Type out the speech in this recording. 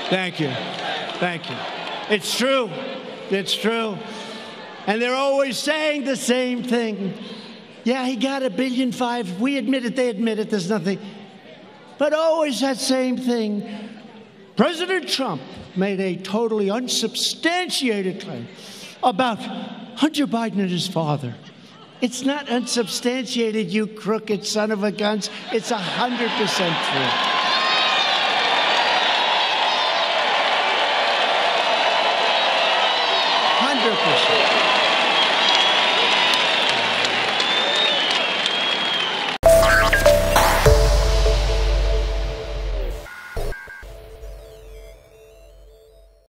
Thank you. Thank you. It's true. It's true. And they're always saying the same thing. Yeah, he got $1.5 billion. We admit it. They admit it. There's nothing. But always that same thing. President Trump made a totally unsubstantiated claim about Hunter Biden and his father. It's not unsubstantiated, you crooked son of a guns. It's 100% true. 100%.